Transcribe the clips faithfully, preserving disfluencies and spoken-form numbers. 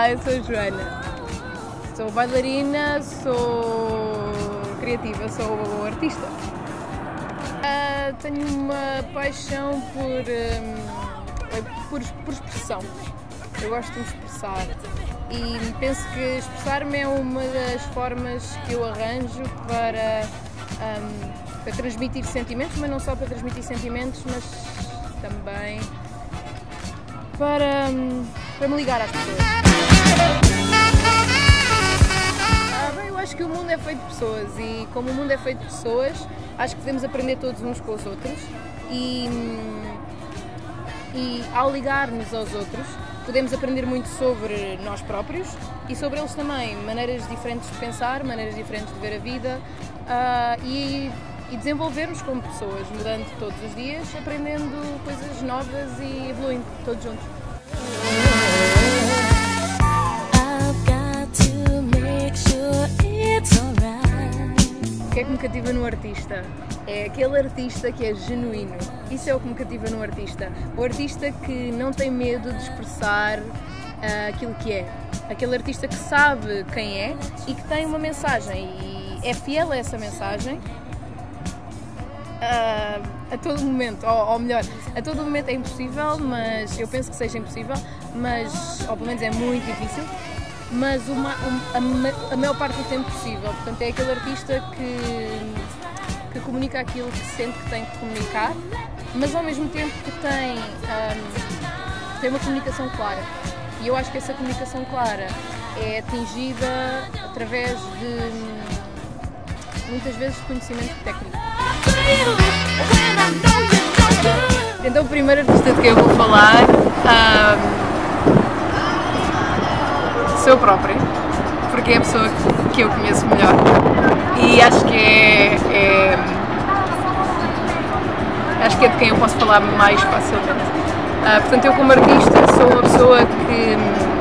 Olá, eu sou a Joana, sou bailarina, sou criativa, sou artista. Uh, tenho uma paixão por, um, por, por expressão, eu gosto de me expressar e penso que expressar-me é uma das formas que eu arranjo para, um, para transmitir sentimentos, mas não só para transmitir sentimentos, mas também para, um, para me ligar às pessoas. Ah, bem, eu acho que o mundo é feito de pessoas e como o mundo é feito de pessoas, acho que devemos aprender todos uns com os outros e, e ao ligar-nos aos outros, podemos aprender muito sobre nós próprios e sobre eles também, maneiras diferentes de pensar, maneiras diferentes de ver a vida uh, e, e desenvolver-nos como pessoas, mudando todos os dias, aprendendo coisas novas e evoluindo todos juntos. O que é que me cativa no artista? É aquele artista que é genuíno. Isso é o que me cativa no artista. O artista que não tem medo de expressar uh, aquilo que é. Aquele artista que sabe quem é e que tem uma mensagem e é fiel a essa mensagem uh, a todo momento. Ou, ou melhor, a todo momento é impossível, mas eu penso que seja impossível, mas, ou pelo menos é muito difícil. Mas uma, a, a maior parte do tempo possível. Portanto, é aquele artista que, que comunica aquilo que sente que tem que comunicar, mas ao mesmo tempo que tem, um, tem uma comunicação clara. E eu acho que essa comunicação clara é atingida através de, muitas vezes, de conhecimento técnico. Então, o primeiro artista de quem eu vou falar um, sou eu própria, porque é a pessoa que eu conheço melhor e acho que é, é acho que é de quem eu posso falar mais facilmente. Uh, portanto, eu como artista sou uma pessoa que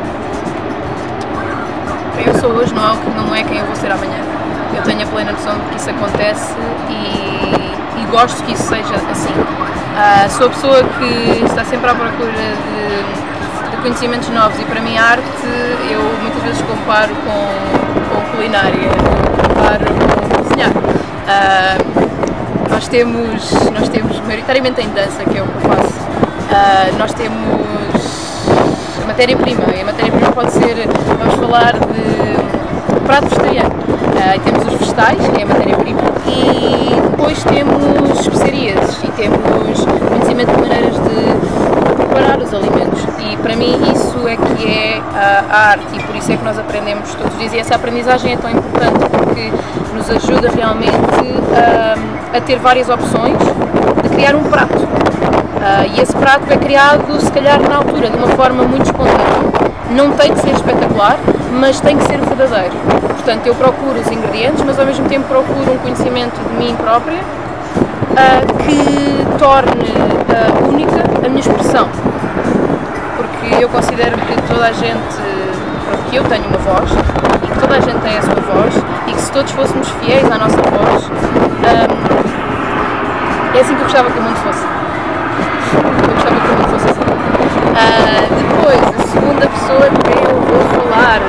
quem eu sou hoje não é, não é quem eu vou ser amanhã. Eu tenho a plena noção de que isso acontece e, e gosto que isso seja assim. Uh, sou a pessoa que está sempre à procura de conhecimentos novos e para mim a arte eu muitas vezes comparo com, com culinária, comparo com cozinhar. Uh, nós temos, nós temos maioritariamente em dança, que é o que eu faço, uh, nós temos a matéria-prima e a matéria-prima pode ser, vamos falar de prato vegetariano, uh, e temos os vegetais, que é a matéria-prima, e depois temos especiarias e temos conhecimento de maneiras de preparar os alimentos e para mim isso é que é a, a arte e por isso é que nós aprendemos todos os dias e essa aprendizagem é tão importante porque nos ajuda realmente a, a ter várias opções de criar um prato uh, e esse prato é criado se calhar na altura de uma forma muito espontânea, não tem que ser espetacular, mas tem que ser verdadeiro. Portanto, eu procuro os ingredientes, mas ao mesmo tempo procuro um conhecimento de mim própria Uh, que torne uh, única a minha expressão, porque eu considero que toda a gente, que eu tenho uma voz e que toda a gente tem a sua voz e que se todos fôssemos fiéis à nossa voz, um, é assim que eu gostava que o mundo fosse. Eu gostava que o mundo fosse assim. Uh, depois, a segunda pessoa de quem eu vou falar,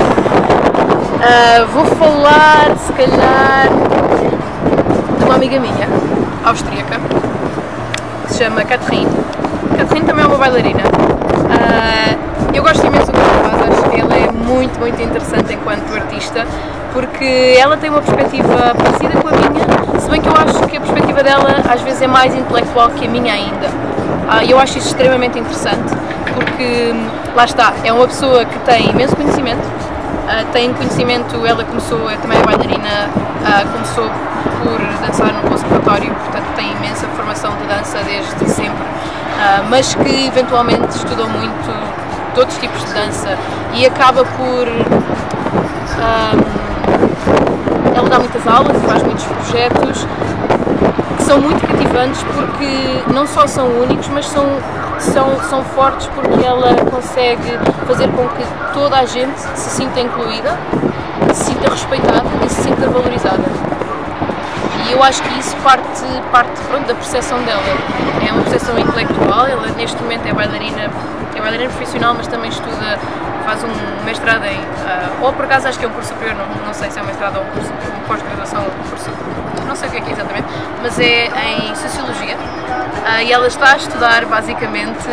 uh, vou falar se calhar de uma amiga minha, austríaca, que se chama Catherine. Catherine também é uma bailarina. Uh, eu gosto imenso do que ela faz, acho que ela é muito, muito interessante enquanto artista, porque ela tem uma perspectiva parecida com a minha, se bem que eu acho que a perspectiva dela às vezes é mais intelectual que a minha ainda. E uh, eu acho isso extremamente interessante, porque lá está, é uma pessoa que tem imenso conhecimento, uh, tem conhecimento, ela começou, é também bailarina, uh, começou por dançar no conservatório, portanto tem imensa formação de dança desde sempre, uh, mas que eventualmente estudou muito de outros tipos de dança e acaba por... Um, ela dá muitas aulas e faz muitos projetos que são muito cativantes porque não só são únicos, mas são, são, são fortes porque ela consegue fazer com que toda a gente se sinta incluída, se sinta respeitada e se sinta valorizada. E eu acho que isso parte, parte pronto, da percepção dela. É uma percepção intelectual, ela neste momento é bailarina, é bailarina profissional, mas também estuda faz um mestrado em, uh, ou por acaso acho que é um curso superior, não, não sei se é um mestrado ou um curso, um pós-graduação ou um curso, não sei o que é que é exatamente, mas é em Sociologia, uh, e ela está a estudar basicamente,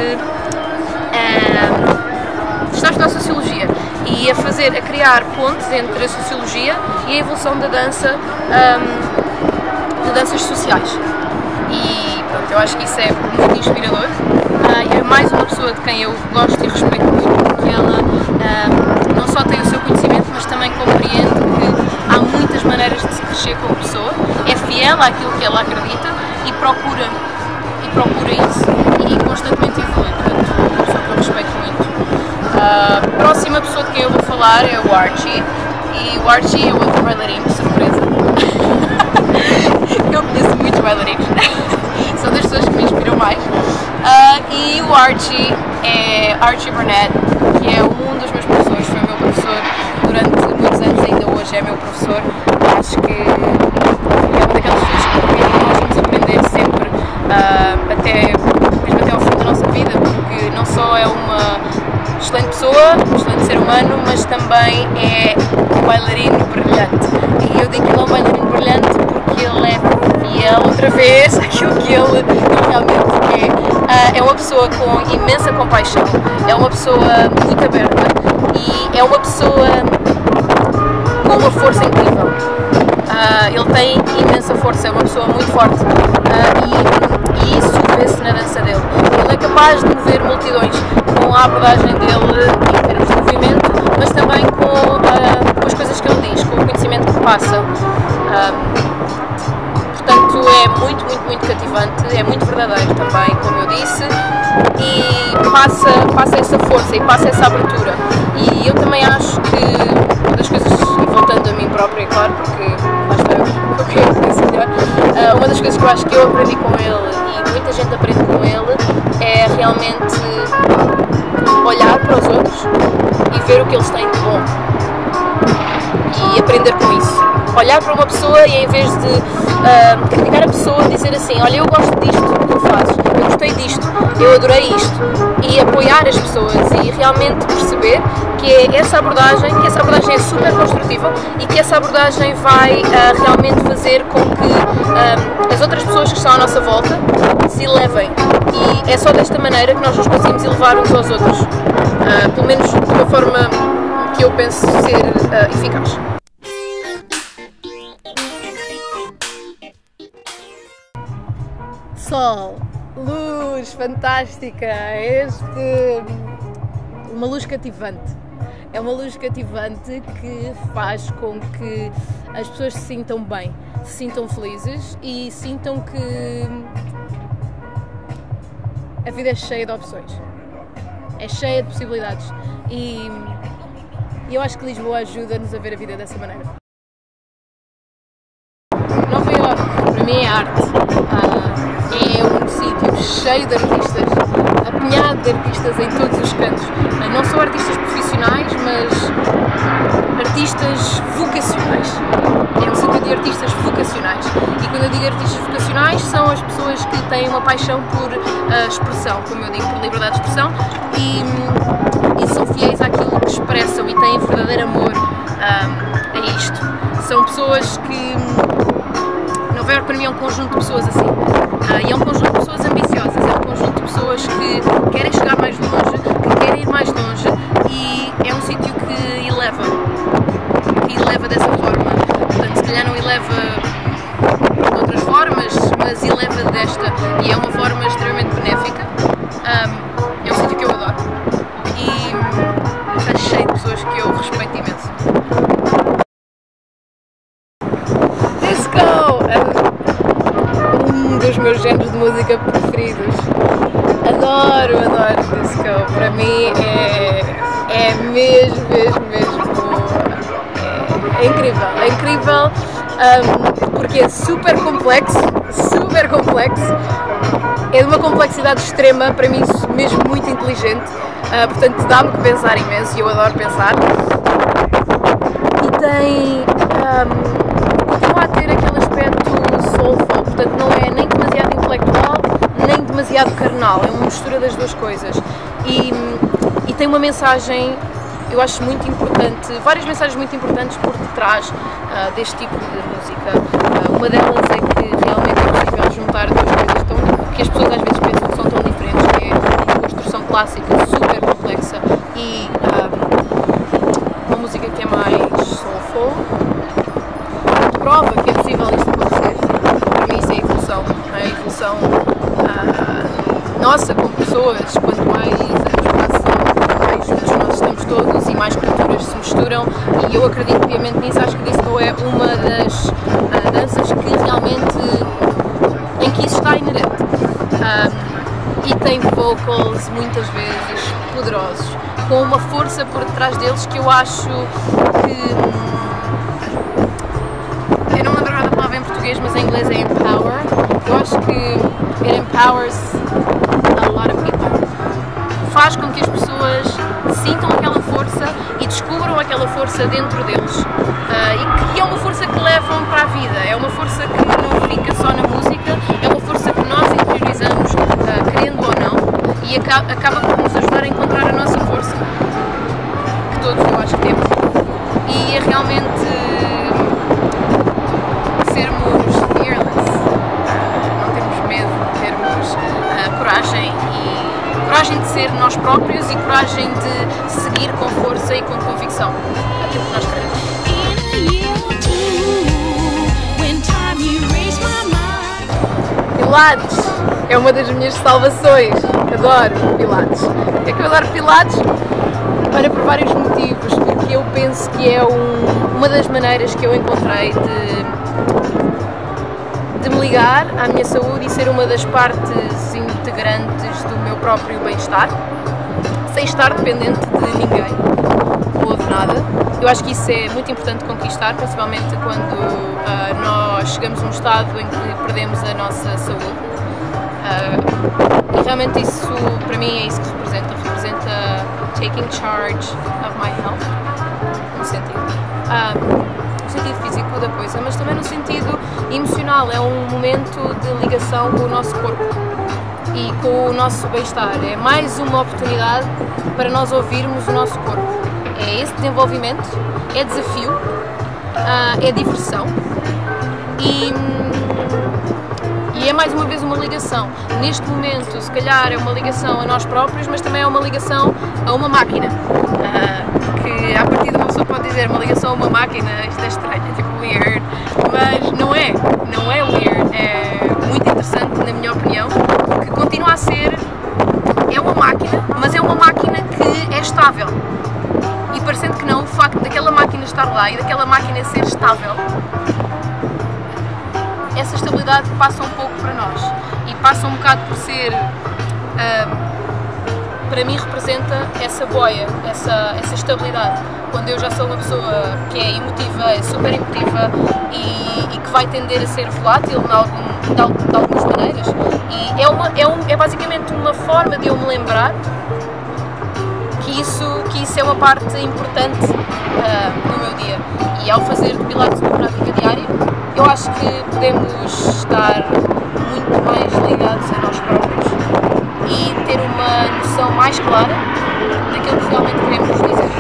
uh, está a estudar Sociologia e a fazer, a criar pontes entre a Sociologia e a evolução da dança, um, de danças sociais. E pronto, eu acho que isso é muito inspirador. Uh, é mais uma pessoa de quem eu gosto e respeito muito, porque ela uh, não só tem o seu conhecimento, mas também compreende que há muitas maneiras de se crescer como pessoa, é fiel àquilo que ela acredita e procura, e procura isso e constantemente evolui. Portanto, é uma pessoa que eu respeito muito. A uh, próxima pessoa de quem eu vou falar é o Archie, e o Archie é outro bailarino, surpresa. Eu conheço muitos bailarinos, são das pessoas que me inspiram mais. Uh, e o Archie é Archie Burnett, que é um dos meus professores, foi meu professor durante muitos anos, ainda hoje é meu professor. Acho que é uma daquelas pessoas que nós vamos aprender sempre, uh, até, mesmo até ao fim da nossa vida, porque não só é uma excelente pessoa, um excelente ser humano, mas também é um bailarino brilhante. E eu digo que ele é um bailarino brilhante porque ele é fiel outra vez àquilo que ele, ele realmente é. Uh, é uma pessoa com imensa compaixão, é uma pessoa muito aberta e é uma pessoa com uma força incrível. Uh, ele tem imensa força, é uma pessoa muito forte, uh, e, e isso vê-se na dança dele. Ele é capaz de mover multidões com a abordagem dele em termos de movimento, mas também com, uh, com as coisas que ele diz, com o conhecimento que passa. Uh, Portanto, é muito, muito, muito cativante, é muito verdadeiro também, como eu disse, e passa, passa essa força e passa essa abertura. E eu também acho que uma das coisas, e voltando a mim própria, claro, porque lá está eu, eu quero conhecer melhor, uh, uma das coisas que eu acho que eu aprendi com ele e muita gente aprende com ele é realmente olhar para os outros e ver o que eles têm de bom e aprender com isso. Olhar para uma pessoa e em vez de uh, criticar a pessoa, dizer assim, olha, eu gosto disto que tu fazes, eu gostei disto, eu adorei isto, e apoiar as pessoas e realmente perceber que é essa abordagem, que essa abordagem é super construtiva e que essa abordagem vai uh, realmente fazer com que uh, as outras pessoas que estão à nossa volta se elevem, e é só desta maneira que nós nos conseguimos elevar uns aos outros, uh, pelo menos de uma forma que eu penso ser uh, eficaz. Sol, luz fantástica, este, uma luz cativante, é uma luz cativante que faz com que as pessoas se sintam bem, se sintam felizes e sintam que a vida é cheia de opções, é cheia de possibilidades e eu acho que Lisboa ajuda-nos a ver a vida dessa maneira. Nova Iorque, para mim, é arte. Ah, é um sítio cheio de artistas, apinhado de artistas em todos os cantos. Ah, não só artistas profissionais, mas artistas vocacionais. É um sítio de artistas vocacionais. E quando eu digo artistas vocacionais, são as pessoas que têm uma paixão por uh, expressão, como eu digo, por liberdade de expressão, e, e são fiéis àquilo que expressam e têm verdadeiro amor uh, a isto. São pessoas que... Nova Iorque para mim é um conjunto de pessoas assim, uh, e é um conjunto de pessoas ambiciosas, é um conjunto de pessoas que querem chegar mais longe, que querem ir mais longe, e é um sítio que eleva, que eleva dessa forma. Portanto, se calhar não eleva de outras formas, mas eleva desta, e é uma forma extremamente benéfica. Um, é um sítio que eu adoro e está cheio de pessoas que eu respeito imenso. Um dos meus géneros de música preferidos. Adoro, adoro disco. Para mim é, é mesmo, mesmo, mesmo. É, é incrível. É incrível um, porque é super complexo, super complexo. É de uma complexidade extrema, para mim mesmo muito inteligente. Uh, portanto, dá-me que pensar imenso e eu adoro pensar. E tem. Um, continua a ter aquele aspecto soulful, portanto não é nem demasiado intelectual, nem demasiado carnal, é uma mistura das duas coisas e, e tem uma mensagem eu acho muito importante, várias mensagens muito importantes por detrás uh, deste tipo de música. Uh, uma delas é que realmente é possível juntar duas coisas tão, que as pessoas às vezes pensam que são tão diferentes, que é uma construção clássica super complexa e um, uma música que é mais soulful. Prova que é possível isto acontecer. Para mim isso é a evolução, a evolução uh, nossa como pessoas. Quanto mais anos passam, mais juntos nós estamos todos e mais culturas se misturam, e eu acredito piamente nisso. Acho que disco é uma das uh, danças que realmente, em que isso está inerente, um, e tem vocals muitas vezes poderosos, com uma força por detrás deles que eu acho que, eu não lembro agora da palavra em português, mas em inglês é empower. Eu acho que it empowers a lot of people. Faz com que as pessoas sintam aquela força e descubram aquela força dentro deles. Uh, e que é uma força que levam para a vida. É uma força que não fica só na música, é uma força que nós interiorizamos, uh, querendo ou não, e acaba, acaba por nos ajudar a encontrar a nossa força, que todos eu acho que temos. E é realmente sermos fearless, não termos medo, termos uh, coragem, e coragem de ser nós próprios e coragem de seguir com força e com convicção aquilo que nós queremos. Pilates é uma das minhas salvações, adoro Pilates. Por que é que eu adoro Pilates? Olha, por vários motivos, porque eu penso que é um, uma das maneiras que eu encontrei de de me ligar à minha saúde e ser uma das partes integrantes do meu próprio bem-estar, sem estar dependente de ninguém ou de nada. Eu acho que isso é muito importante conquistar, principalmente quando uh, nós chegamos a um estado em que perdemos a nossa saúde. Uh, e realmente isso, para mim, é isso que representa. Representa taking charge of my health, no sentido. Um, sentido físico da coisa, mas também no sentido emocional. É um momento de ligação com o nosso corpo e com o nosso bem-estar. É mais uma oportunidade para nós ouvirmos o nosso corpo. É esse desenvolvimento, é desafio, é diversão e, e é mais uma vez uma ligação. Neste momento, se calhar, é uma ligação a nós próprios, mas também é uma ligação a uma máquina. Que a partir de uma pessoa pode dizer uma ligação a uma máquina, isto é estranho, é tipo weird, mas não é, não é weird, é muito interessante na minha opinião, que continua a ser, é uma máquina, mas é uma máquina que é estável, e parecendo que não, o facto daquela máquina estar lá e daquela máquina ser estável, essa estabilidade passa um pouco para nós, e passa um bocado por ser... Um, para mim representa essa boia, essa, essa estabilidade. Quando eu já sou uma pessoa que é emotiva, é super emotiva e, e que vai tender a ser volátil de, algum, de, de algumas maneiras. E é, uma, é, um, é basicamente uma forma de eu me lembrar que isso, que isso é uma parte importante uh, no meu dia. E ao fazer de Pilates uma prática diária, eu acho que podemos estar muito mais ligados a nós próprios e ter uma noção mais clara daquilo que realmente queremos dizer.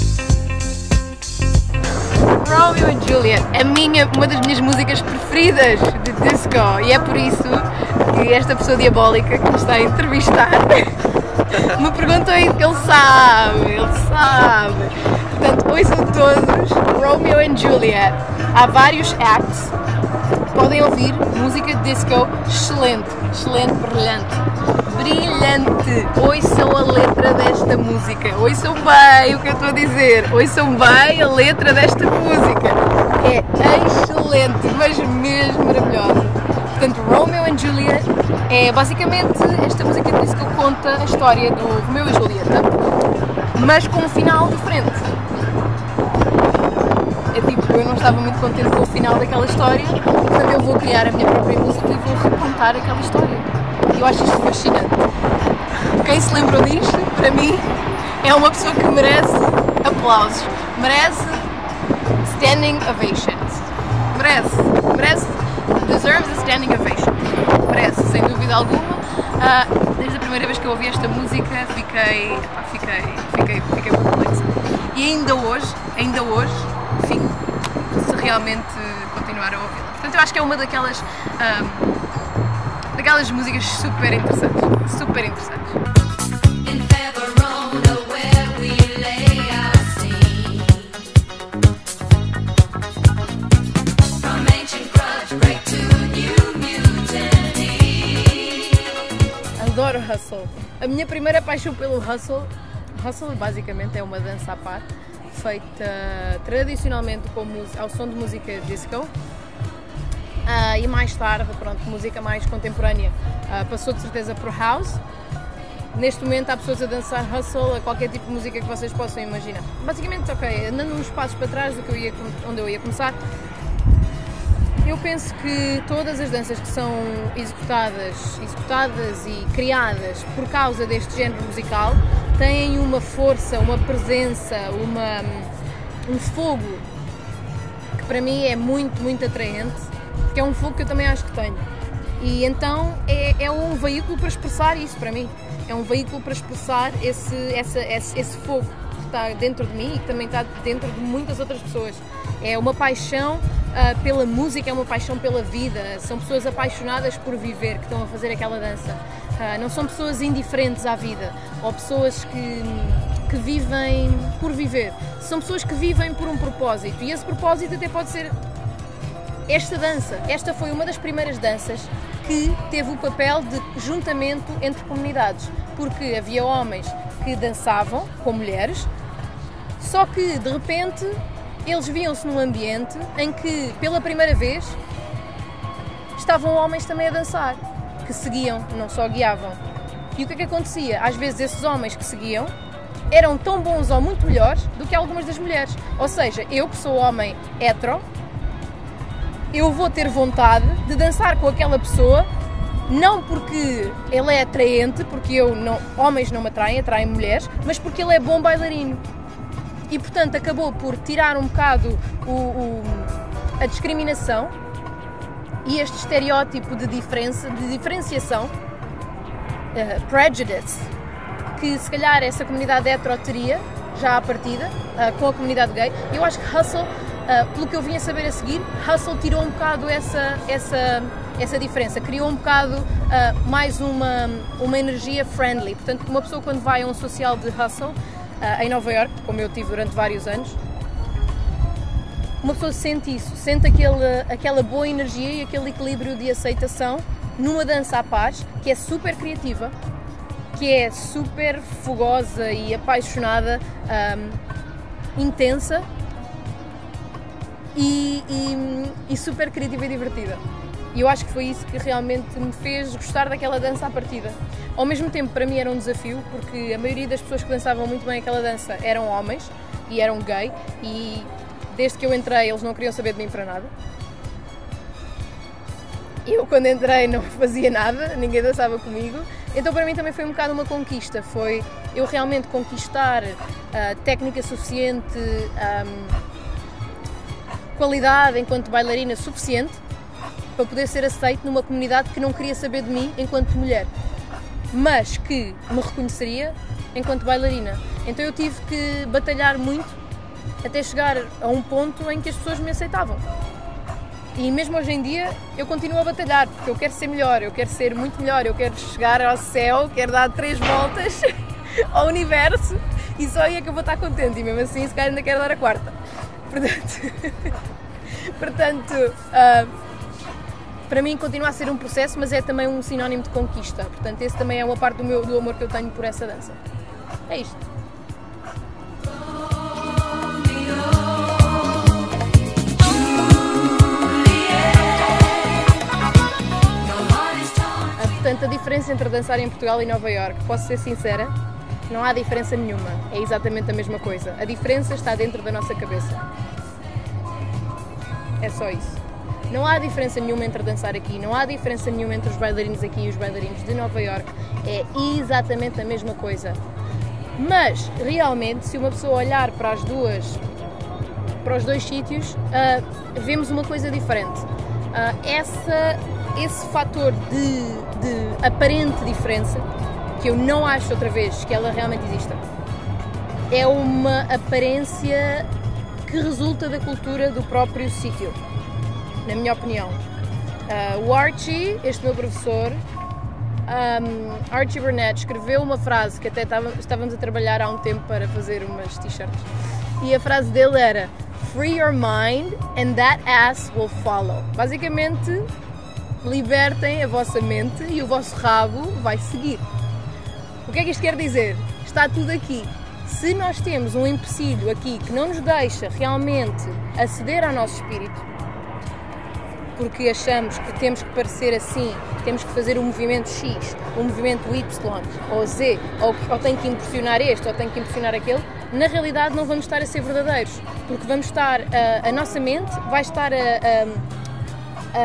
Romeo and Juliet, a minha, uma das minhas músicas preferidas de disco, e é por isso que esta pessoa diabólica que me está a entrevistar me perguntou isso, que ele sabe, ele sabe. Portanto, ouçam todos Romeo and Juliet. Há vários acts, podem ouvir música de disco excelente, excelente, brilhante. Brilhante! Ouçam a letra desta música, ouçam bem o que eu estou a dizer, ouçam bem a letra desta música, é excelente, mas mesmo maravilhosa. Portanto, Romeo and Juliet é basicamente, esta música de disco conta a história do Romeo e Julieta, mas com um final diferente. É tipo, eu não estava muito contente com o final daquela história, portanto eu vou criar a minha própria música e vou recontar aquela história. Eu acho isto fascinante. Quem se lembrou disto, para mim, é uma pessoa que merece aplausos, merece standing ovations, merece, merece, deserves a standing ovation, merece, sem dúvida alguma. Uh, desde a primeira vez que eu ouvi esta música fiquei, epá, fiquei, fiquei, fiquei perplexa. E ainda hoje, ainda hoje, fico se realmente continuar a ouvi-la. Portanto, eu acho que é uma daquelas, um, daquelas músicas super interessantes, super interessantes. Adoro hustle. A minha primeira paixão pelo hustle, hustle basicamente é uma dança à par, feita tradicionalmente com, ao som de música disco, uh, e mais tarde, pronto, música mais contemporânea, uh, passou de certeza por house. Neste momento há pessoas a dançar hustle a qualquer tipo de música que vocês possam imaginar. Basicamente, ok, andando uns passos para trás do que eu ia, onde eu ia começar, eu penso que todas as danças que são executadas, executadas e criadas por causa deste género musical têm uma força, uma presença, uma, um fogo que para mim é muito, muito atraente, porque é um fogo que eu também acho que tenho. E então é, é um veículo para expressar isso para mim, é um veículo para expressar esse, essa, esse, esse fogo que está dentro de mim e que também está dentro de muitas outras pessoas. É uma paixão Uh, pela música, é uma paixão pela vida, são pessoas apaixonadas por viver que estão a fazer aquela dança, uh, não são pessoas indiferentes à vida ou pessoas que, que vivem por viver, são pessoas que vivem por um propósito e esse propósito até pode ser esta dança. Esta foi uma das primeiras danças que teve o papel de juntamento entre comunidades, porque havia homens que dançavam com mulheres, só que de repente eles viam-se num ambiente em que, pela primeira vez, estavam homens também a dançar, que seguiam, não só guiavam. E o que é que acontecia? Às vezes esses homens que seguiam eram tão bons ou muito melhores do que algumas das mulheres. Ou seja, eu que sou homem hetero, eu vou ter vontade de dançar com aquela pessoa, não porque ele é atraente, porque eu não, homens não me atraem, atraem mulheres, mas porque ele é bom bailarino. E, portanto, acabou por tirar um bocado o, o, a discriminação e este estereótipo de diferença, de diferenciação, uh, prejudice, que se calhar essa comunidade hetero teria, já à partida, uh, com a comunidade gay. Eu acho que Hustle, uh, pelo que eu vim a saber a seguir, Hustle tirou um bocado essa, essa, essa diferença, criou um bocado uh, mais uma, uma energia friendly. Portanto, uma pessoa quando vai a um social de Hustle, Uh, em Nova Iorque, como eu tive durante vários anos, uma pessoa sente isso, sente aquele, aquela boa energia e aquele equilíbrio de aceitação numa dança à paz, que é super criativa, que é super fogosa e apaixonada, um, intensa e, e, e super criativa e divertida. E eu acho que foi isso que realmente me fez gostar daquela dança à partida. Ao mesmo tempo, para mim era um desafio, porque a maioria das pessoas que dançavam muito bem aquela dança eram homens e eram gay, e desde que eu entrei eles não queriam saber de mim para nada. Eu, quando entrei, não fazia nada, ninguém dançava comigo, então para mim também foi um bocado uma conquista, foi eu realmente conquistar uh, técnica suficiente, um, qualidade enquanto bailarina suficiente, para poder ser aceito numa comunidade que não queria saber de mim enquanto mulher, mas que me reconheceria enquanto bailarina. Então eu tive que batalhar muito até chegar a um ponto em que as pessoas me aceitavam. E mesmo hoje em dia eu continuo a batalhar, porque eu quero ser melhor, eu quero ser muito melhor, eu quero chegar ao céu, quero dar três voltas ao universo e só aí é que eu vou estar contente, e mesmo assim se calhar ainda quero dar a quarta. Portanto, portanto uh, para mim continua a ser um processo, mas é também um sinónimo de conquista. Portanto, esse também é uma parte do, meu, do amor que eu tenho por essa dança. É isto. Ah, portanto, a diferença entre dançar em Portugal e Nova Iorque, posso ser sincera, não há diferença nenhuma. É exatamente a mesma coisa. A diferença está dentro da nossa cabeça. É só isso. Não há diferença nenhuma entre dançar aqui, não há diferença nenhuma entre os bailarinos aqui e os bailarinos de Nova Iorque, é exatamente a mesma coisa. Mas, realmente, se uma pessoa olhar para as duas, para os dois sítios, uh, vemos uma coisa diferente. Uh, essa esse fator de, de aparente diferença, que eu não acho outra vez que ela realmente exista, é uma aparência que resulta da cultura do próprio sítio, na minha opinião. Uh, o Archie, este meu professor, um, Archie Burnett, escreveu uma frase que até estávamos a trabalhar há um tempo para fazer umas t-shirts, e a frase dele era "Free your mind and that ass will follow". Basicamente, libertem a vossa mente e o vosso rabo vai seguir. O que é que isto quer dizer? Está tudo aqui. Se nós temos um empecilho aqui que não nos deixa realmente aceder ao nosso espírito, porque achamos que temos que parecer assim, temos que fazer um movimento X, um movimento Y ou Z, ou, ou tenho que impressionar este, ou tenho que impressionar aquele, na realidade não vamos estar a ser verdadeiros, porque vamos estar, a, a nossa mente vai estar a, a,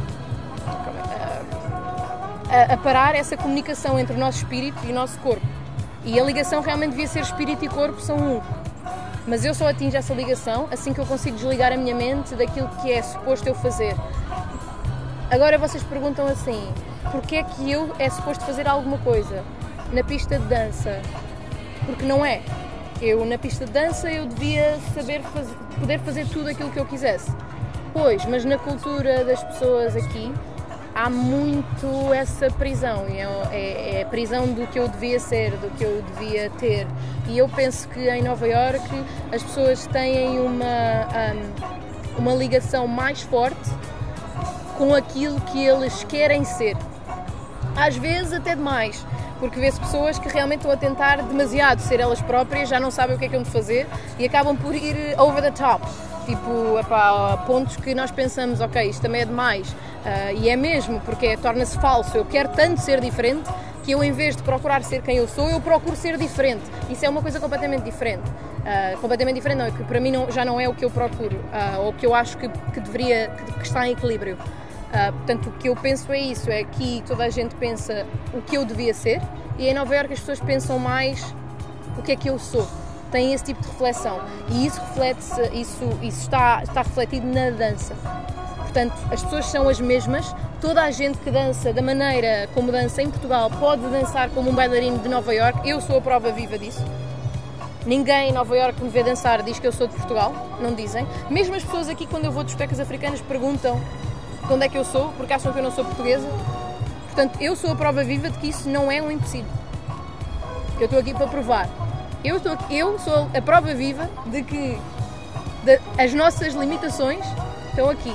a, a, a parar essa comunicação entre o nosso espírito e o nosso corpo. E a ligação realmente devia ser espírito e corpo são um. Mas eu só atingo essa ligação assim que eu consigo desligar a minha mente daquilo que é suposto eu fazer. Agora vocês perguntam assim, porquê é que eu é suposto fazer alguma coisa na pista de dança? Porque não é. Eu na pista de dança eu devia saber fazer, poder fazer tudo aquilo que eu quisesse. Pois, mas na cultura das pessoas aqui há muito essa prisão, é, é, é a prisão do que eu devia ser, do que eu devia ter. E eu penso que em Nova Iorque as pessoas têm uma, um, uma ligação mais forte com aquilo que eles querem ser. Às vezes até demais, porque vê-se pessoas que realmente estão a tentar demasiado ser elas próprias, já não sabem o que é que vão fazer e acabam por ir over the top. Tipo, epá, pontos que nós pensamos, ok, isto também é demais. Uh, e é mesmo, porque torna-se falso. Eu quero tanto ser diferente que eu, em vez de procurar ser quem eu sou, eu procuro ser diferente. Isso é uma coisa completamente diferente. Uh, completamente diferente não, é que para mim não, já não é o que eu procuro, uh, ou o que eu acho que, que deveria, que, que está em equilíbrio. Uh, portanto, o que eu penso é isso, é que toda a gente pensa o que eu devia ser, e em Nova Iorque as pessoas pensam mais o que é que eu sou. Tem esse tipo de reflexão, e isso reflete-se, isso, isso está, está refletido na dança. Portanto, as pessoas são as mesmas, toda a gente que dança da maneira como dança em Portugal pode dançar como um bailarino de Nova Iorque. Eu sou a prova viva disso. Ninguém em Nova Iorque que me vê dançar diz que eu sou de Portugal, não dizem. Mesmo as pessoas aqui, quando eu vou a discotecas africanas, perguntam de onde é que eu sou, porque acham que eu não sou portuguesa. Portanto, eu sou a prova viva de que isso não é um empecilho. Eu estou aqui para provar. Eu, estou, eu sou a prova viva de que de, as nossas limitações estão aqui.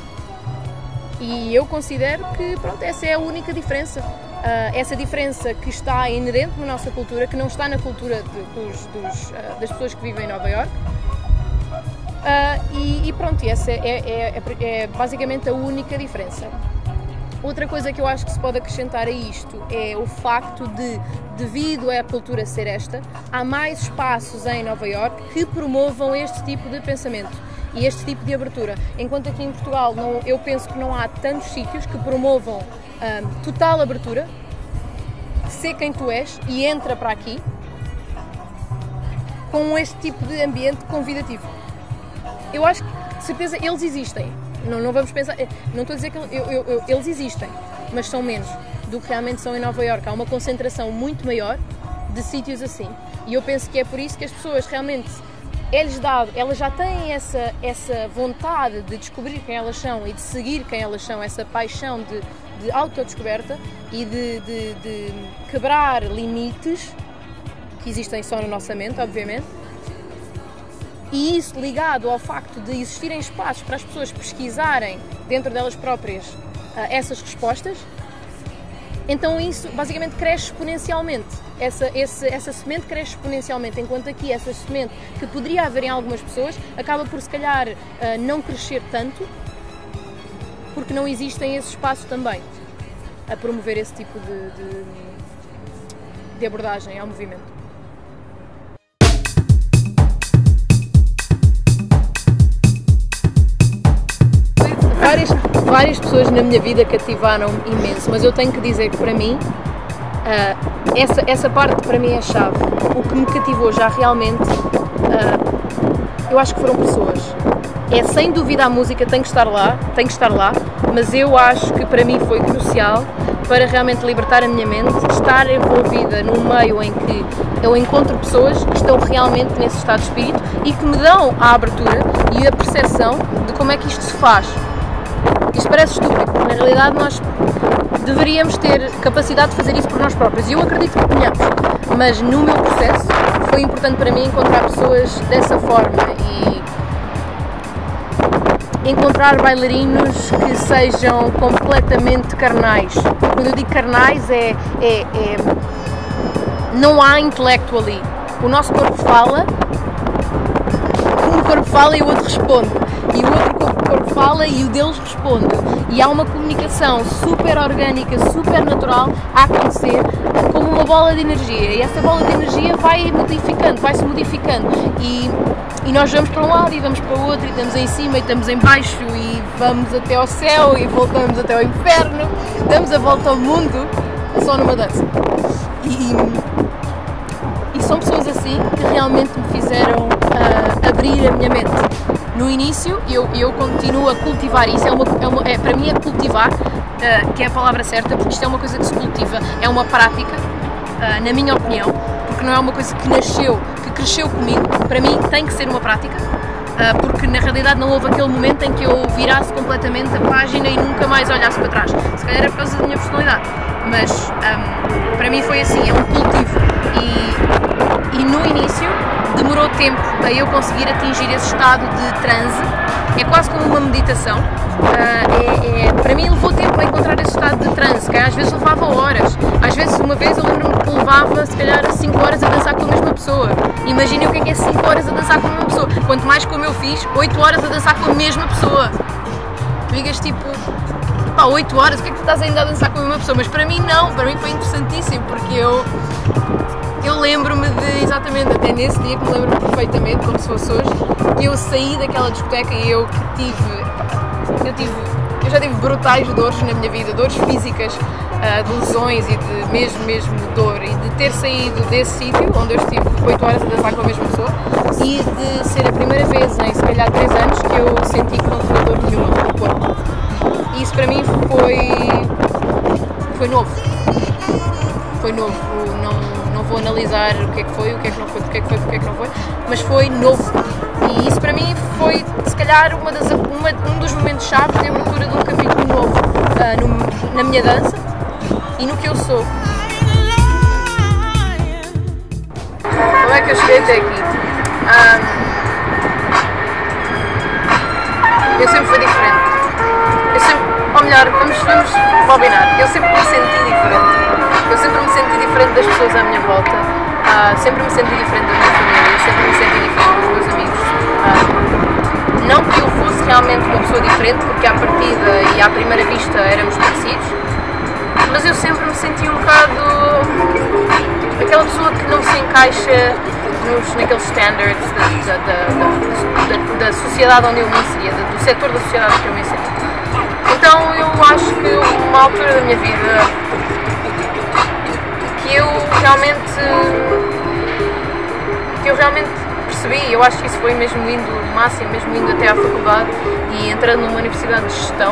E eu considero que, pronto, essa é a única diferença. Uh, essa diferença que está inerente na nossa cultura, que não está na cultura de, dos, dos, uh, das pessoas que vivem em Nova Iorque. Uh, e, e pronto, essa é, é, é, é basicamente a única diferença. Outra coisa que eu acho que se pode acrescentar a isto é o facto de, devido à cultura ser esta, há mais espaços em Nova Iorque que promovam este tipo de pensamento e este tipo de abertura. Enquanto aqui em Portugal não, eu penso que não há tantos sítios que promovam um, total abertura, ser quem tu és e entra para aqui com este tipo de ambiente convidativo. Eu acho que, de certeza, eles existem. Não, não vamos pensar, não estou a dizer que eu, eu, eu, eles existem, mas são menos do que realmente são em Nova Iorque. Há uma concentração muito maior de sítios assim. E eu penso que é por isso que as pessoas realmente, é-lhes dado, elas já têm essa, essa vontade de descobrir quem elas são e de seguir quem elas são, essa paixão de, de autodescoberta e de, de, de quebrar limites que existem só na nossa mente, obviamente. E isso ligado ao facto de existirem espaços para as pessoas pesquisarem dentro delas próprias uh, essas respostas, então isso basicamente cresce exponencialmente. Essa, esse, essa semente cresce exponencialmente, enquanto aqui essa semente que poderia haver em algumas pessoas acaba por se calhar uh, não crescer tanto, porque não existem esse espaço também a promover esse tipo de, de, de abordagem ao movimento. Várias, várias pessoas na minha vida cativaram-me imenso, mas eu tenho que dizer que para mim, uh, essa, essa parte para mim é chave. O que me cativou já realmente, uh, eu acho que foram pessoas. É sem dúvida a música tem que estar lá, tem que estar lá, mas eu acho que para mim foi crucial para realmente libertar a minha mente, estar envolvida num meio em que eu encontro pessoas que estão realmente nesse estado de espírito e que me dão a abertura e a percepção de como é que isto se faz. Isto parece estúpido, na realidade nós deveríamos ter capacidade de fazer isso por nós próprios e eu acredito que tenhamos, mas no meu processo foi importante para mim encontrar pessoas dessa forma e encontrar bailarinos que sejam completamente carnais. Quando eu digo carnais é, é, é não há intelecto ali. O nosso corpo fala, um corpo fala e o outro responde, e o outro corpo fala e o deles responde, e há uma comunicação super orgânica, super natural a acontecer, como uma bola de energia, e essa bola de energia vai modificando, vai se modificando, e, e nós vamos para um lado e vamos para o outro, e estamos em cima e estamos em baixo, e vamos até ao céu e voltamos até ao inferno, damos a volta ao mundo só numa dança. E, e são pessoas assim que realmente me fizeram uh, abrir a minha mente. No início, eu, eu continuo a cultivar isso, é uma, é uma, é, para mim é cultivar, uh, que é a palavra certa, porque isto é uma coisa que se cultiva, é uma prática, uh, na minha opinião, porque não é uma coisa que nasceu, que cresceu comigo, para mim tem que ser uma prática, uh, porque na realidade não houve aquele momento em que eu virasse completamente a página e nunca mais olhasse para trás, se calhar era por causa da minha personalidade, mas um, para mim foi assim, é um cultivo, e, e no início demorou tempo a eu conseguir atingir esse estado de transe, é quase como uma meditação, uh, é, é, para mim levou tempo a encontrar esse estado de transe, que às vezes levava horas, às vezes uma vez eu lembro-me que levava se calhar cinco horas a dançar com a mesma pessoa, imaginem o que é que é cinco horas a dançar com a mesma pessoa, quanto mais como eu fiz, oito horas a dançar com a mesma pessoa, digas tipo, pá, oito horas, o que é que tu estás ainda a dançar com a mesma pessoa, mas para mim não, para mim foi interessantíssimo, porque eu Eu lembro-me de, exatamente, até nesse dia que me lembro perfeitamente, como se fosse hoje, que eu saí daquela discoteca e eu que tive, eu tive, eu já tive brutais dores na minha vida, dores físicas, uh, de lesões e de mesmo, mesmo dor, e de ter saído desse sítio, onde eu estive oito horas a dançar com a mesma pessoa, e de ser a primeira vez em, se calhar, três anos que eu senti que não tinha dor nenhuma no corpo. E isso para mim foi, foi novo, foi novo, não... Não vou analisar o que é que foi, o que é que não foi, o que é que foi, o que é que não foi, mas foi novo. E isso para mim foi, se calhar, uma das, uma, um dos momentos chaves de abertura de um capítulo novo uh, no, na minha dança e no que eu sou. Como é que eu cheguei até aqui? Um, eu sempre fui diferente. Eu sempre, ou melhor, vamos, vamos bobinar, eu sempre me senti diferente. Eu sempre me senti diferente das pessoas à minha volta, uh, sempre me senti diferente da minha família, sempre me senti diferente dos meus amigos. Uh, não que eu fosse realmente uma pessoa diferente, porque à partida e à primeira vista éramos parecidos, mas eu sempre me senti um bocado aquela pessoa que não se encaixa nos, naqueles standards da, da, da, da, da sociedade onde eu me inseria, do setor da sociedade que eu me inseria. Então eu acho que uma altura da minha vida que eu realmente que eu realmente percebi, eu acho que isso foi mesmo indo no máximo, mesmo indo até à faculdade e entrando numa universidade de gestão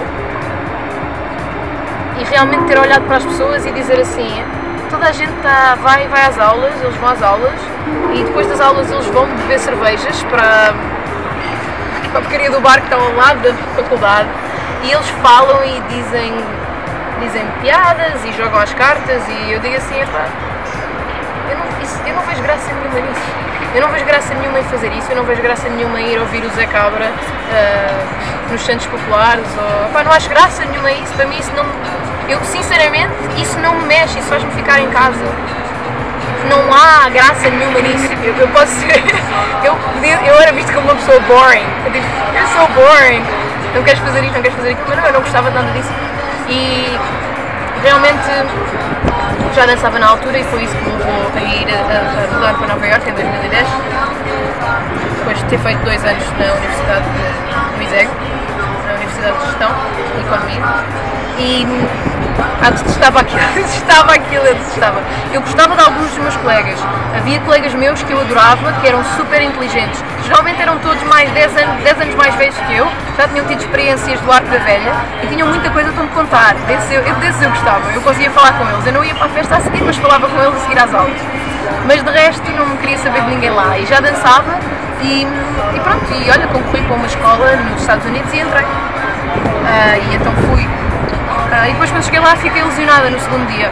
e realmente ter olhado para as pessoas e dizer assim, toda a gente tá, vai, vai às aulas, eles vão às aulas e depois das aulas eles vão beber cervejas para, para a porcaria do bar que estão ao lado da faculdade e eles falam e dizem dizem piadas e jogam as cartas e eu digo assim, epá, eu não, isso, eu não vejo graça nenhuma nisso, eu não vejo graça nenhuma em fazer isso, eu não vejo graça nenhuma em ir ouvir o Zé Cabra uh, nos Santos Populares, ou, epá, não acho graça nenhuma em isso, para mim isso não, eu sinceramente, isso não me mexe, isso faz-me ficar em casa, não há graça nenhuma nisso, eu, eu posso ser, eu, eu era visto como uma pessoa boring, eu digo, you're so boring, não queres fazer isto, não queres fazer aquilo, mas não, eu não gostava nada disso. E realmente já dançava na altura e foi isso que me levou a ir a, a mudar para Nova Iorque em dois mil e dez, depois de ter feito dois anos na Universidade de, no I S E G, na Universidade de Gestão e Economia. E Ah, detestava aquilo, detestava aquilo, eu detestava. Eu gostava de alguns dos meus colegas. Havia colegas meus que eu adorava, que eram super inteligentes. Geralmente eram todos mais dez anos, dez anos mais velhos que eu, já tinham tido experiências do Arco da Velha e tinham muita coisa para me contar. Desses eu, desses eu gostava, eu conseguia falar com eles. Eu não ia para a festa a seguir, mas falava com eles a seguir às aulas. Mas de resto não queria saber de ninguém lá. E já dançava e, e pronto, e olha, concorri para uma escola nos Estados Unidos e entrei. Uh, e então fui. Uh, e depois quando cheguei lá fiquei ilusionada no segundo dia.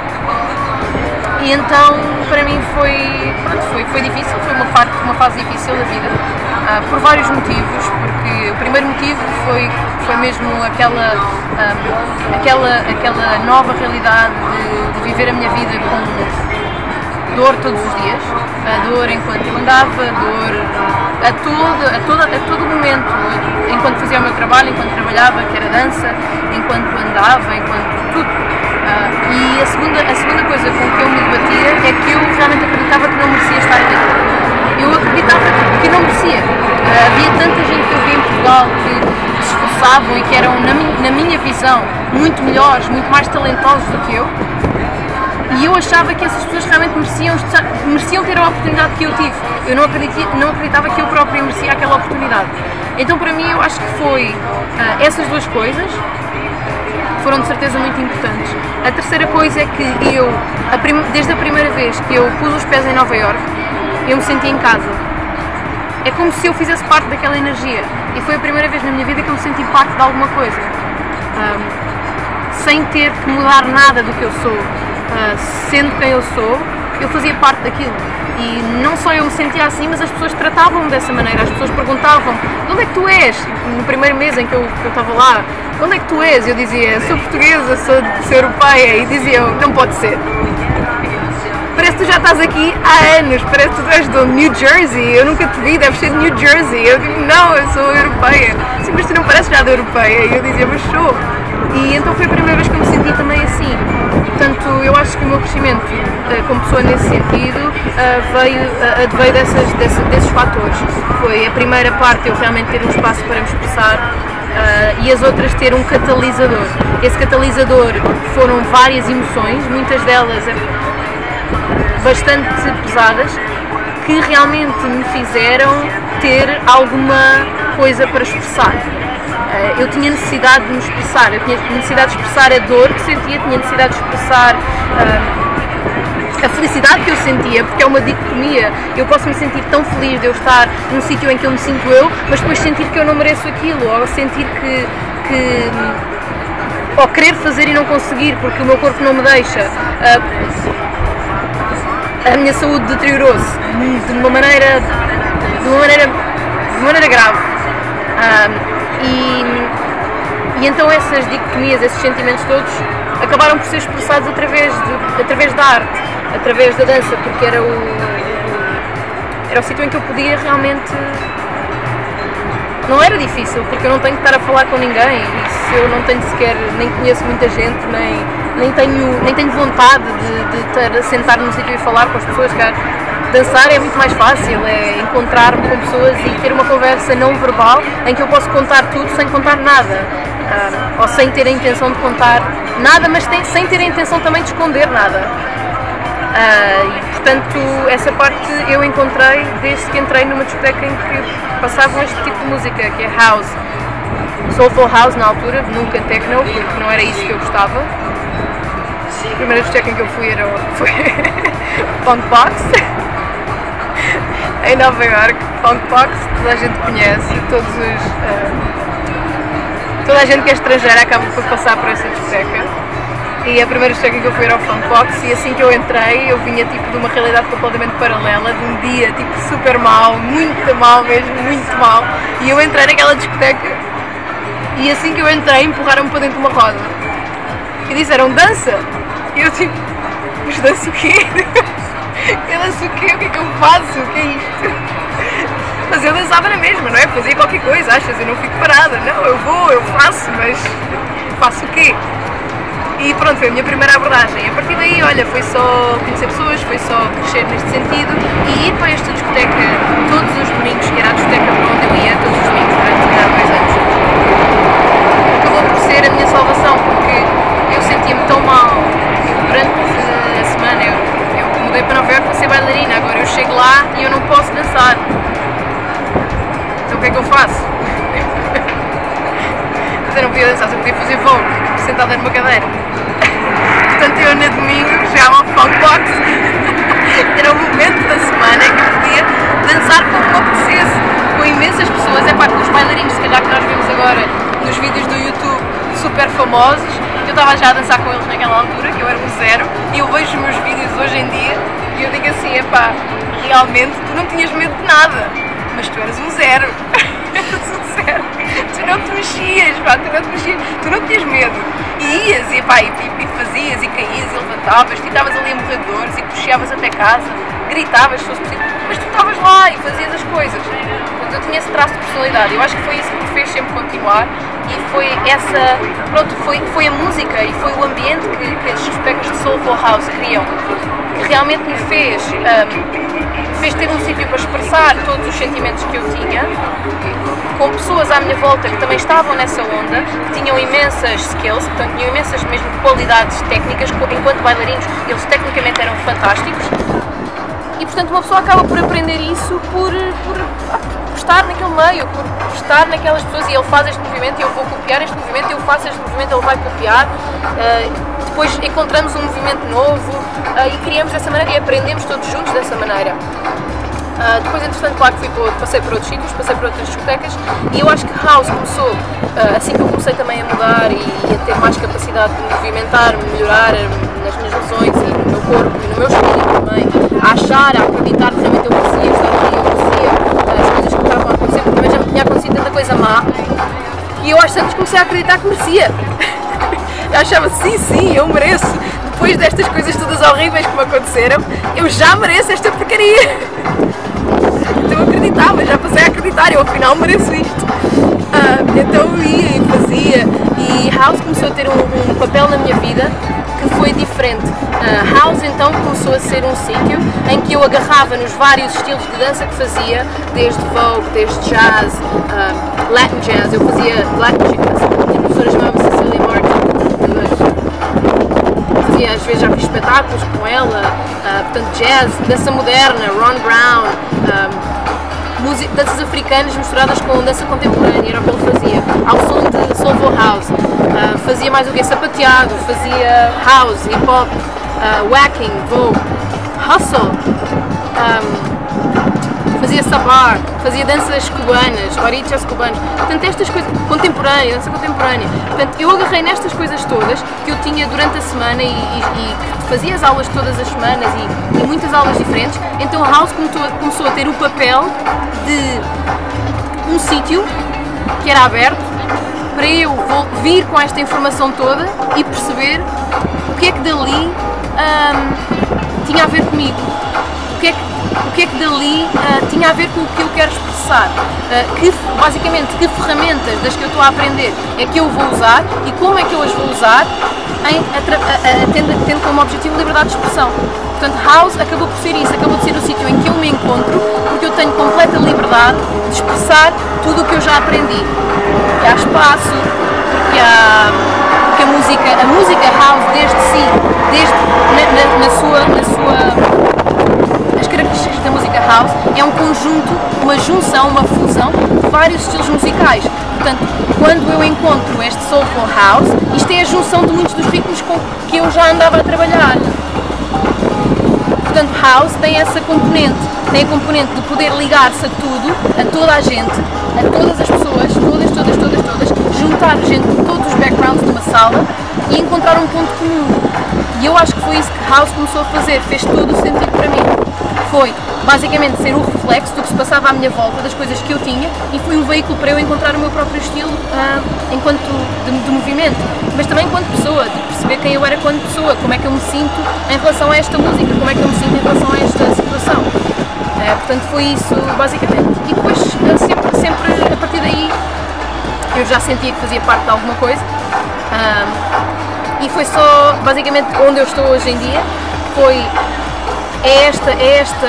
E então para mim foi, pronto, foi, foi difícil, foi uma, parte, uma fase difícil da vida, uh, por vários motivos, porque o primeiro motivo foi, foi mesmo aquela, um, aquela, aquela nova realidade de, de viver a minha vida com dor todos os dias, a dor enquanto eu andava, a dor a todo, a, todo, a todo momento, enquanto fazia o meu trabalho, enquanto trabalhava, que era dança, enquanto andava, enquanto tudo. Uh, e a segunda, a segunda coisa com que eu me debatia é que eu realmente acreditava que não merecia estar aqui. Eu acreditava que não merecia. Uh, havia tanta gente que eu vi em Portugal que se esforçavam e que eram, na minha, na minha visão, muito melhores, muito mais talentosos do que eu. E eu achava que essas pessoas realmente mereciam, mereciam ter a oportunidade que eu tive. Eu não, não acreditava que eu própria merecia aquela oportunidade. Então para mim eu acho que foi uh, essas duas coisas foram de certeza muito importantes. A terceira coisa é que eu, a prim desde a primeira vez que eu pus os pés em Nova Iorque, eu me senti em casa. É como se eu fizesse parte daquela energia. E foi a primeira vez na minha vida que eu me senti parte de alguma coisa. Um, sem ter que mudar nada do que eu sou. Uh, sendo quem eu sou, eu fazia parte daquilo. E não só eu me sentia assim, mas as pessoas tratavam-me dessa maneira. As pessoas perguntavam: de onde é que tu és? No primeiro mês em que eu, que eu estava lá, de onde é que tu és? Eu dizia: sou portuguesa, sou, sou europeia. E diziam: não pode ser. Parece que tu já estás aqui há anos, parece que tu és do New Jersey. Eu nunca te vi, deves ser de New Jersey. Eu digo: não, eu sou europeia. Sim, mas tu não pareces nada europeia. E eu dizia: mas sou. E então foi a primeira vez que eu me senti também assim. Portanto, eu acho que o meu crescimento uh, como pessoa nesse sentido uh, veio, uh, adveio dessas, dessas, desses fatores. Foi a primeira parte eu realmente ter um espaço para me expressar uh, e as outras ter um catalisador. Esse catalisador foram várias emoções, muitas delas bastante pesadas, que realmente me fizeram ter alguma coisa para expressar. Eu tinha necessidade de me expressar, eu tinha necessidade de expressar a dor que sentia, tinha necessidade de expressar uh, a felicidade que eu sentia, porque é uma dicotomia. Eu posso me sentir tão feliz de eu estar num sítio em que eu me sinto eu, mas depois sentir que eu não mereço aquilo, ou sentir que, que ou querer fazer e não conseguir porque o meu corpo não me deixa. Uh, a minha saúde deteriorou-se de uma maneira, de uma maneira, de uma maneira grave. Uh, E, e então essas dicotomias, esses sentimentos todos acabaram por ser expressados através, de, através da arte, através da dança, porque era o, era o sítio em que eu podia realmente... Não era difícil, porque eu não tenho que estar a falar com ninguém, e se eu não tenho sequer, nem conheço muita gente, nem, nem, tenho, nem tenho vontade de, de estar a sentar num sítio e falar com as pessoas, cara. Dançar é muito mais fácil, é encontrar-me com pessoas e ter uma conversa não verbal em que eu posso contar tudo sem contar nada, uh, ou sem ter a intenção de contar nada, mas tem, sem ter a intenção também de esconder nada. Uh, e portanto essa parte eu encontrei desde que entrei numa discoteca em que passavam este tipo de música, que é house, soulful house na altura, nunca techno, porque não era isso que eu gostava. A primeira discoteca em que eu fui era foi Funkbox. Em Nova Iorque, Funkbox, toda a gente conhece, todos os, uh, toda a gente que é estrangeira acaba por passar por essa discoteca. E a primeira discoteca que eu fui era o Funkbox, e assim que eu entrei eu vinha tipo de uma realidade completamente paralela, de um dia tipo super mau, muito mau mesmo, muito mau. E eu entrei naquela discoteca e assim que eu entrei empurraram-me para dentro de uma roda e disseram: dança! E eu tipo: mas dança o quê? Eu danço o quê? O que é que eu faço? O que é isto? Mas eu dançava na mesma, não é? Fazia qualquer coisa, achas? Eu não fico parada. Não, eu vou, eu faço, mas faço o quê? E pronto, foi a minha primeira abordagem. A partir daí, olha, foi só conhecer pessoas, foi só crescer neste sentido e ir para esta discoteca todos os domingos, que era a discoteca para onde eu ia todos os domingos durante há dois anos. Acabou por ser a minha salvação, porque eu sentia-me tão mal podia dançar, só podia fazer Vogue, sentada numa cadeira. Portanto, eu na domingo chegava ao Funkbox, era o momento da semana que eu podia dançar como me apetecesse, com imensas pessoas, é pá, com os bailarinos, se calhar que nós vemos agora nos vídeos do YouTube super famosos. Eu estava já a dançar com eles naquela altura, que eu era um zero, e eu vejo os meus vídeos hoje em dia e eu digo assim, é pá, realmente tu não tinhas medo de nada, mas tu eras um zero. Eras um zero. Tu não te mexias, pá, tu não te mexias, tu não tinhas medo. E ias, e, pá, e, e fazias, e caías, e levantavas, e estavas ali a morrer de dores, e puxavas até casa, gritavas se fosse possível, mas tu estavas lá e fazias as coisas. Portanto, eu tinha esse traço de personalidade. Eu acho que foi isso que me fez sempre continuar, e foi essa, pronto, foi, foi a música e foi o ambiente que, que as discotecas de Soulful House criam, que realmente me fez, um, fez ter um sítio para expressar todos os sentimentos que eu tinha, com pessoas à minha volta que também estavam nessa onda, que tinham imensas skills, portanto, tinham imensas mesmo qualidades técnicas, enquanto bailarinos eles tecnicamente eram fantásticos, e portanto uma pessoa acaba por aprender isso por, por, por estar naquele meio, por estar naquelas pessoas, e ele faz este movimento e eu vou copiar este movimento, eu faço este movimento, ele vai copiar, uh, depois encontramos um movimento novo uh, e criamos dessa maneira e aprendemos todos juntos dessa maneira. Uh, depois, entretanto, claro que fui para, passei por outros sítios, passei por outras discotecas, e eu acho que House começou, uh, assim que eu comecei também a mudar e, e a ter mais capacidade de movimentar-me, melhorar nas minhas lesões e no meu corpo e no meu espírito também, a achar, a acreditar que realmente eu merecia estar ali, eu merecia uh, as coisas que me estavam a acontecer, porque também já me tinha acontecido tanta coisa má, e eu às tantas comecei a acreditar que merecia. Eu achava, sim, sim, eu mereço, depois destas coisas todas horríveis que me aconteceram, eu já mereço esta porcaria. Então eu acreditava, já passei a acreditar, eu afinal mereço isto. Uh, então eu ia e fazia, e House começou a ter um, um papel na minha vida que foi diferente. Uh, House então começou a ser um sítio em que eu agarrava nos vários estilos de dança que fazia, desde Vogue, desde jazz, uh, Latin jazz, eu fazia Latin jazz, a minha professora chamava-se Cecilia Martin, fazia, às vezes já fiz espetáculos com ela, uh, portanto jazz, dança moderna, Ron Brown, um, música, danças africanas misturadas com dança contemporânea, era o que ele fazia, ao som de Soulful House. Uh, fazia mais o que? Sapateado, fazia house, hip hop, uh, whacking, vogue, hustle, um, fazia sabar, fazia danças cubanas, orichas cubanas, portanto estas coisas, contemporânea, dança contemporânea, portanto eu agarrei nestas coisas todas que eu tinha durante a semana e, e, e fazia as aulas todas as semanas e, e muitas aulas diferentes, então a House começou, começou a ter o papel de um sítio que era aberto para eu vir com esta informação toda e perceber o que é que dali um, tinha a ver comigo, o que é que, o que, é que dali uh, tinha a ver com o que eu quero expressar, uh, que, basicamente que ferramentas das que eu estou a aprender é que eu vou usar e como é que eu as vou usar em, a, a, a, tendo, tendo como objetivo liberdade de expressão. Portanto, House acabou por ser isso, acabou de ser o sítio em que eu me encontro, porque eu tenho completa liberdade de expressar tudo o que eu já aprendi. Porque há espaço, porque há, porque a música, a música House desde si, desde na, na, na sua, na sua, as características da música House é um conjunto, uma junção, uma fusão de vários estilos musicais. Portanto, quando eu encontro este Soulful House, isto é a junção de muitos dos ritmos com que eu já andava a trabalhar. Portanto, House tem essa componente, tem a componente de poder ligar-se a tudo, a toda a gente, a todas as pessoas, todas, todas, todas, todas, juntar gente de todos os backgrounds de uma sala e encontrar um ponto comum. E eu acho que foi isso que House começou a fazer, fez todo o sentido para mim. Foi, basicamente, ser o reflexo do que se passava à minha volta, das coisas que eu tinha, e foi um veículo para eu encontrar o meu próprio estilo uh, enquanto de, de movimento, mas também enquanto pessoa, de perceber quem eu era enquanto pessoa, como é que eu me sinto em relação a esta música, como é que eu me sinto em relação a esta situação. Uh, portanto, foi isso, basicamente. E depois, uh, sempre, sempre, a partir daí, eu já sentia que fazia parte de alguma coisa, uh, e foi só, basicamente, onde eu estou hoje em dia, foi... É esta, é, esta,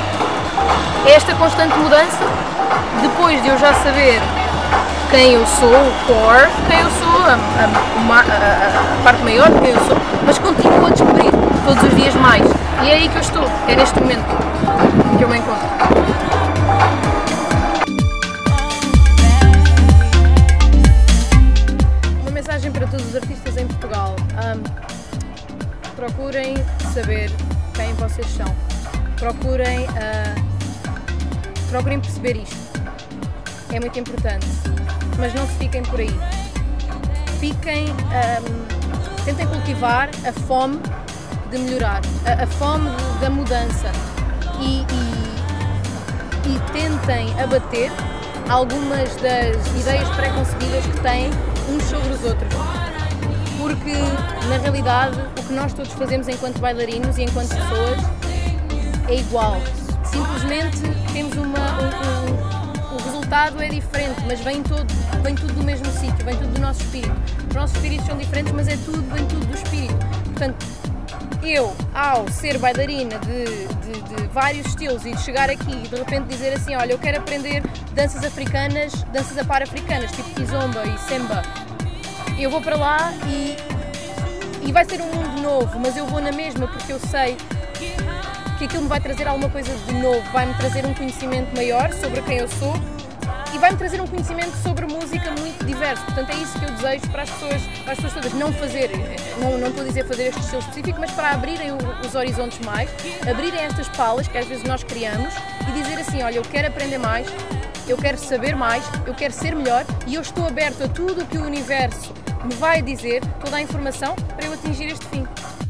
é esta constante mudança, depois de eu já saber quem eu sou, o core, quem eu sou, a, a, a, a parte maior de quem eu sou, mas continuo a descobrir todos os dias mais. E é aí que eu estou, é neste momento que eu me encontro. O meu todos os artistas em Portugal, um, procurem saber quem vocês são, procurem, uh, procurem perceber isto, é muito importante, mas não se fiquem por aí, fiquem, um, tentem cultivar a fome de melhorar, a, a fome da mudança e, e, e tentem abater algumas das ideias pré-concebidas que têm uns sobre os outros, porque na realidade o que nós todos fazemos enquanto bailarinos e enquanto pessoas é igual, simplesmente temos uma, um, um, o resultado é diferente, mas vem, todo, vem tudo do mesmo sítio, vem tudo do nosso espírito. Os nossos espíritos são diferentes, mas é tudo, vem tudo do espírito. Portanto, eu, ao ser bailarina de, de, de vários estilos e chegar aqui e de repente dizer assim, olha, eu quero aprender danças africanas, danças a par africanas, tipo kizomba e semba, eu vou para lá e, e vai ser um mundo novo, mas eu vou na mesma porque eu sei que aquilo me vai trazer alguma coisa de novo, vai-me trazer um conhecimento maior sobre quem eu sou e vai-me trazer um conhecimento sobre música muito diverso. Portanto, é isso que eu desejo para as pessoas, para as pessoas todas, não fazer, não, não estou a dizer fazer este estilo específico, mas para abrirem o, os horizontes mais, abrirem estas palas que às vezes nós criamos e dizer assim, olha, eu quero aprender mais, eu quero saber mais, eu quero ser melhor e eu estou aberto a tudo o que o universo me vai dizer, toda a informação, para eu atingir este fim.